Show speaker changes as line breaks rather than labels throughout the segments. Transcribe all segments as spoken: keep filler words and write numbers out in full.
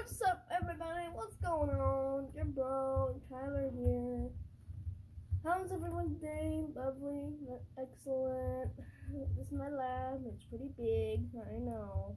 What's up, everybody? What's going on? Your bro, Tyler here. How's everyone's day? Lovely, excellent. This is my lab. It's pretty big, I know.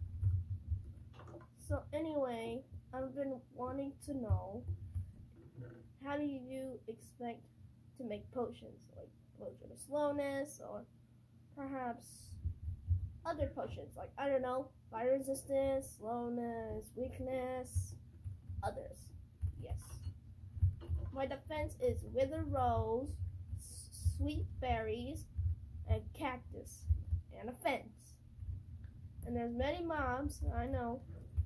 So anyway, I've been wanting to know, how do you expect to make potions? Like potion of slowness, or perhaps other potions, like, I don't know, fire resistance, slowness, weakness, others. Yes. My defense is wither rose, sweet berries, and cactus, and a fence. And there's many mobs, I know.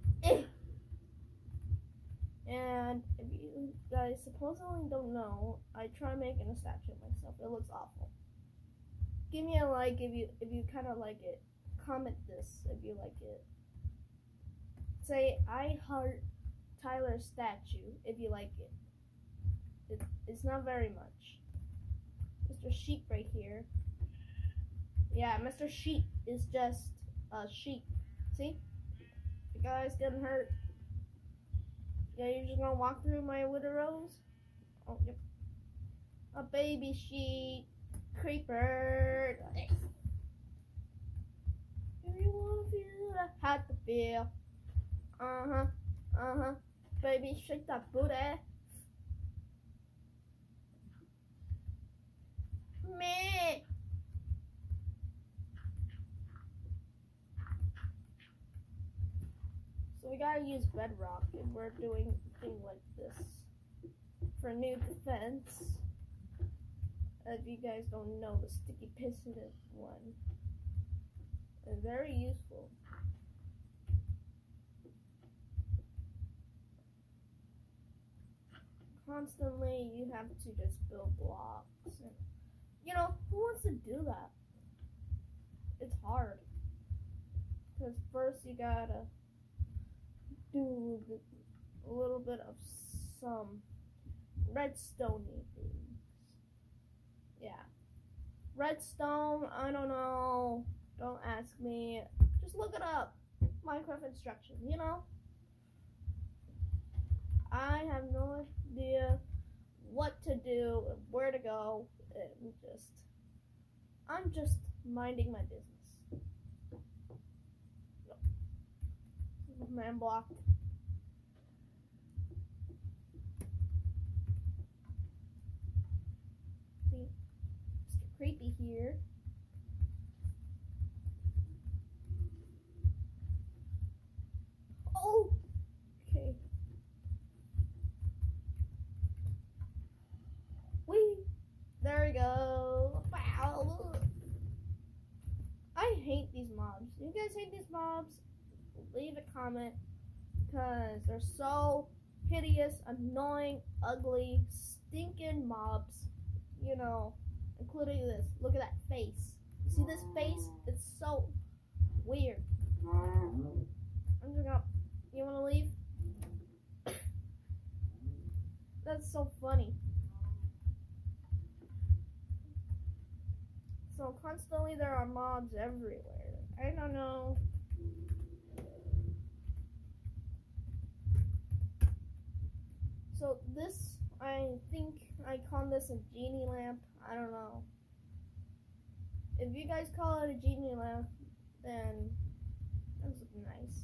And if you guys supposedly don't know, I try making a statue of myself. It looks awful. Give me a like if you if you kind of like it. Comment this if you like it. Say I heart Tyler's statue if you like it. it. It's not very much. Mister Sheep right here. Yeah, Mister Sheep is just a sheep. See? The guy's getting hurt. Yeah, you're just gonna walk through my wither rose? Oh, yep. A baby sheep. Creeper. You wanna feel how to feel? Uh huh, uh huh. Baby, shake that booty. Me. So we gotta use bedrock if we're doing a thing like this for new defense. If you guys don't know, the sticky piston one. It's very useful. Constantly, you have to just build blocks. And, you know, who wants to do that? It's hard. Because first you gotta do a little bit of some redstone-y things. Yeah. Redstone, I don't know. Don't ask me. Just look it up. Minecraft instructions, you know? I have no idea what to do, where to go, and just, I'm just minding my business. Man blocked. See, Mister Creepy here. Oh, okay. Wee. There we go. Wow. I hate these mobs. You guys hate these mobs? Leave a comment, because they're so hideous, annoying, ugly, stinking mobs. You know, including this. Look at that face. You see this face? It's so weird. I'm just gonna. You wanna leave? That's so funny. So constantly there are mobs everywhere. I don't know. So this, I think I call this a genie lamp. I don't know. If you guys call it a genie lamp, then that's nice.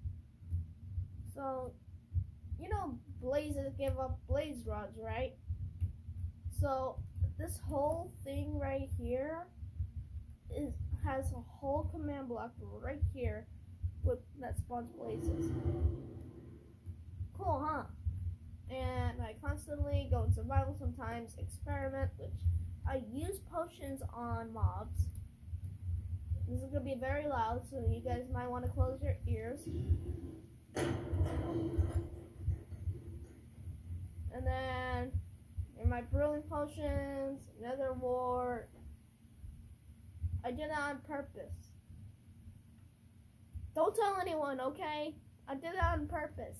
So, you know, blazes give up blaze rods, right? So this whole thing right here is has a whole command block right here with that spawns blazes. Cool, huh? And I constantly go in survival sometimes, experiment, which I use potions on mobs. This is gonna be very loud, so you guys might want to close your ears. And then in my brewing potions, nether wart. I did that on purpose. Don't tell anyone, okay? I did that on purpose.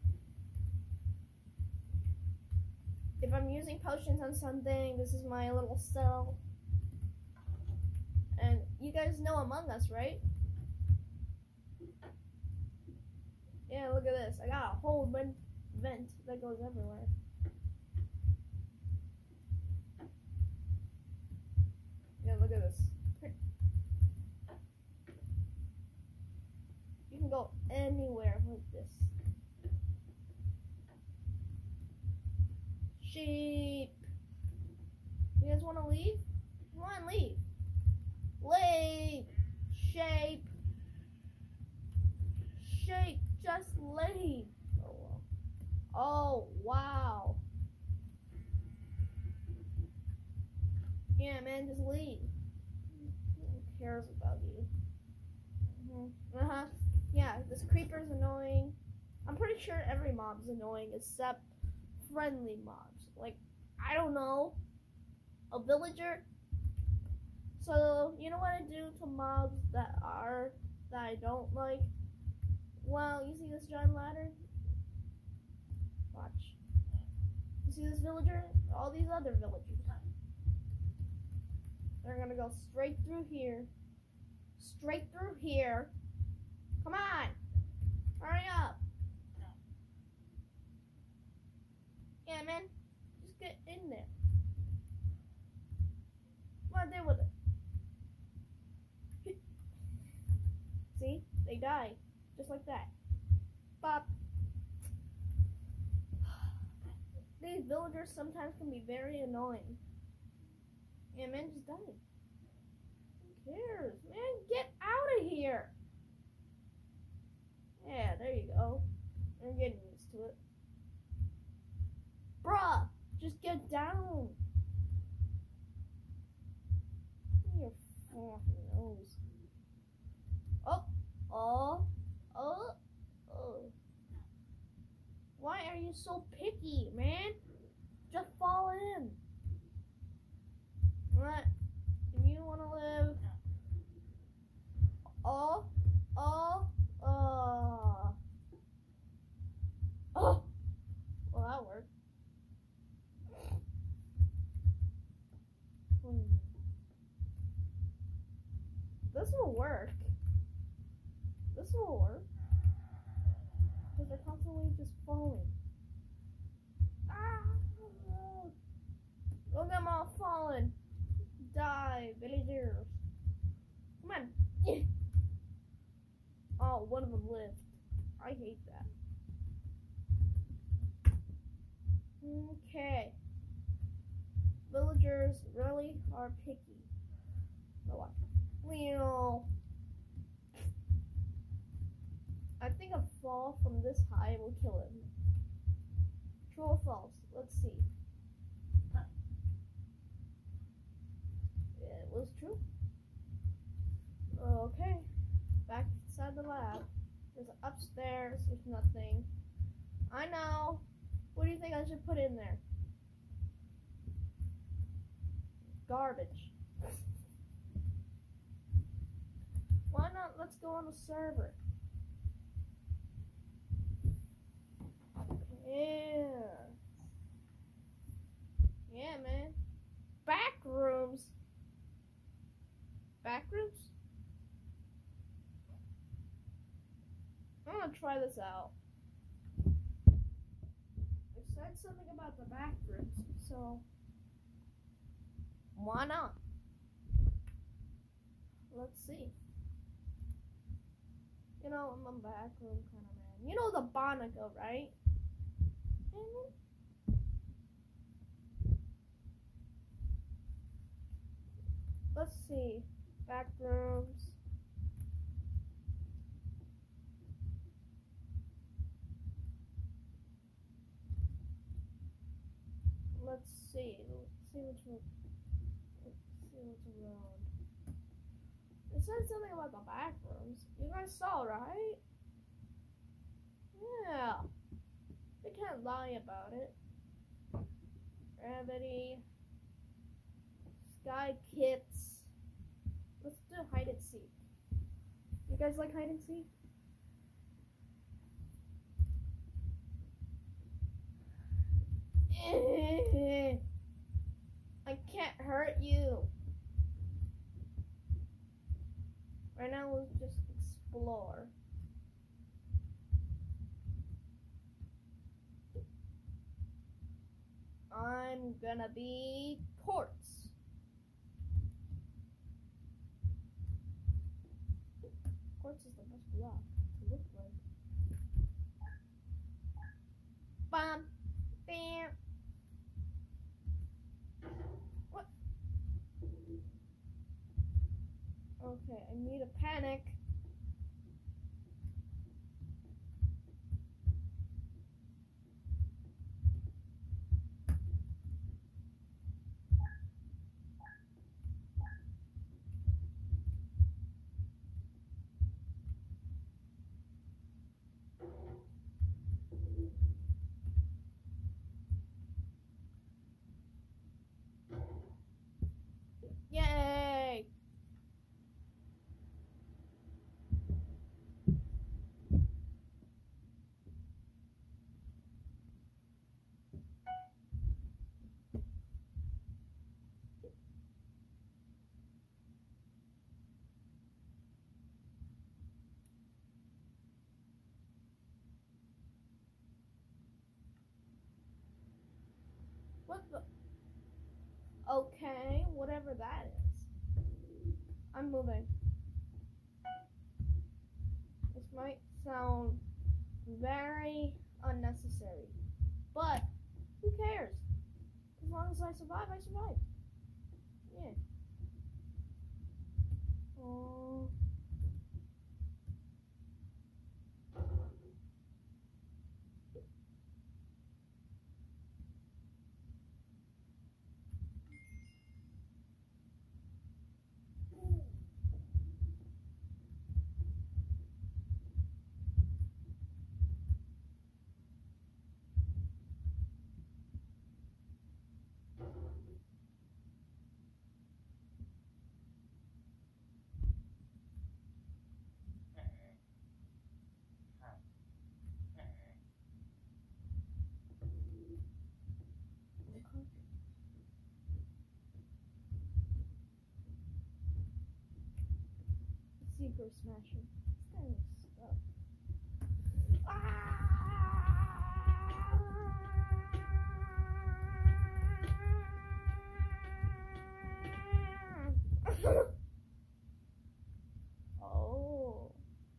If I'm using potions on something, this is my little cell. And you guys know Among Us, right? Yeah, look at this. I got a whole vent, vent that goes everywhere. Yeah, look at this. You can go anywhere with this. Sheep. You guys want to leave? Come on, leave. Leave. Shape. Shape. Just leave. Oh, well. Oh, wow. Yeah, man, just leave. Who cares about you? Mm-hmm. Uh-huh. Yeah, this creeper's annoying. I'm pretty sure every mob's annoying except friendly mobs. Like, I don't know, a villager. So, you know what I do to mobs that are, that I don't like? Well, you see this giant ladder? Watch. You see this villager? All these other villagers. They're gonna go straight through here. Straight through here. Come on! Hurry up! Yeah, man. Just get in there. What they with it? See? They die. Just like that. Bop. These villagers sometimes can be very annoying. Yeah, man, just die. Who cares? Man, get out of here! Yeah, there you go. I'm getting used to it. Bruh! Just get down! Your fucking nose. Oh! Oh! Oh! Oh! Why are you so picky, man? Just fall in. What? If you want to live... Oh! Oh! Oh! Oh! Well, that worked. Hmm. This will work. This will work. Because they're constantly just falling. Ah! Look at them all falling. Die, villagers. Come on. Oh, one of them lived. I hate that. Okay. Villagers really are picky. But watch. Well, I think a fall from this high will kill him. True or false? Let's see. It was true. Okay. Back inside the lab. There's upstairs. There's nothing. I know. What do you think I should put in there? Garbage. Why not? Let's go on the server. Yeah. Yeah, man. Back rooms. Back rooms? I'm gonna try this out. It said something about the back rooms, so why not? Let's see. You know, I'm a back room kind of man. You know the Barnacle, right? Mm-hmm. Let's see. Back rooms. Let's see. Let's see which one. Let's see what's around. It said something about the back rooms. You guys saw, right? Yeah. They can't lie about it. Gravity. Sky kits. Let's do hide and seek. You guys like hide and seek? I can't hurt you. Right now, we'll just explore. I'm gonna be quartz. Quartz is the best block to look like. Bam! Bam! What? Okay, I need a panic. Yay! What the? Okay, whatever that is. I'm moving. This might sound very unnecessary, but who cares? As long as I survive, I survive. Yeah. Oh. Secret Smasher. This guy is stuck. Oh.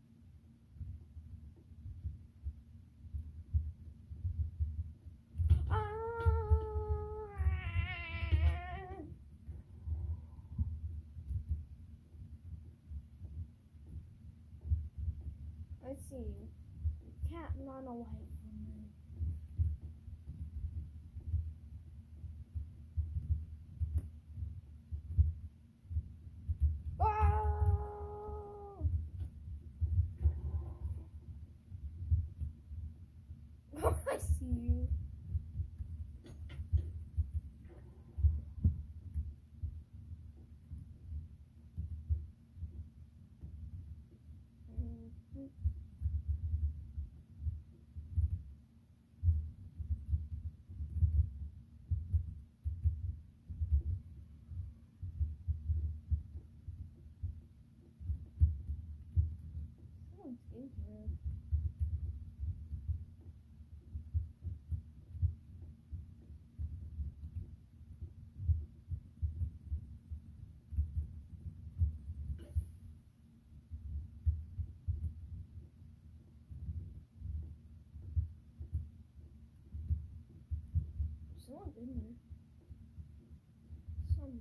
I see you. Can't run away from me. Oh! I see you. Mm-hmm. Someone's in here. Someone's in there. Some.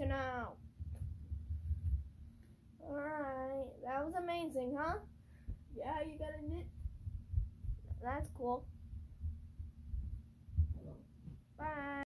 statue now. Alright, that was amazing, huh?
Yeah, you gotta admit.
That's cool. Bye.